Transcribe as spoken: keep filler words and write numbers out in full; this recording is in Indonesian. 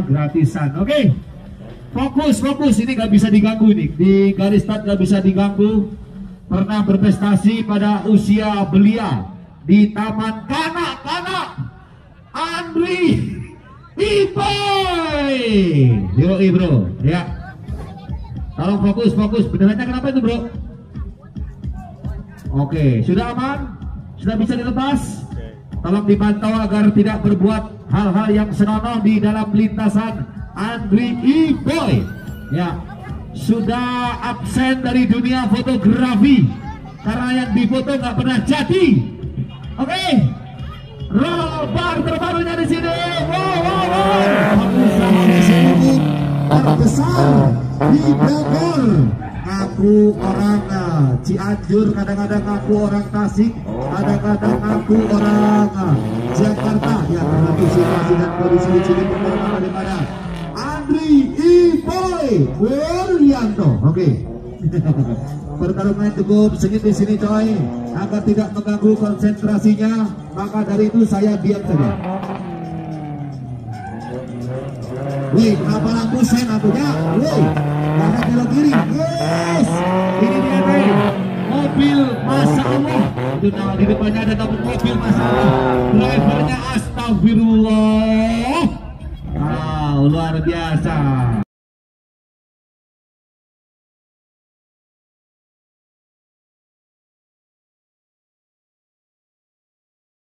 gratisan. Oke, okay. Fokus, fokus. Ini nggak bisa diganggu nih. Di garis start nggak bisa diganggu. Pernah berprestasi pada usia belia di Taman Kanak-Kanak. Andri Iboy. Yoi bro, ya. Tolong fokus, fokus. Benderanya kenapa itu bro? Oke, sudah aman? Sudah bisa dilepas? Tolong dipantau agar tidak berbuat hal-hal yang senonoh di dalam lintasan. Andri Iboy, ya, sudah absen dari dunia fotografi karena yang difoto nggak pernah jadi. Oke, roll bar terbarunya di sini. Wow, wow, wow. Terbesar di Bogor. Aku orang Cianjur, kadang-kadang aku orang Tasik, kadang-kadang aku orang Jakarta. Ya, tergantung situasi dan kondisi di sini performa daripada Andri Iboy Wuryanto. Oke. Pertarungan cukup sengit di sini coy, agar tidak mengganggu konsentrasinya, maka dari itu saya diam saja. Wih, kenapa lampu sen atunya? Wih, karena belok kiri. Yes, ini dia nih, mobil Masya Allah. Itu nama di depannya ada nama mobil Masya Allah. Drivernya astagfirullah. Wow, luar biasa.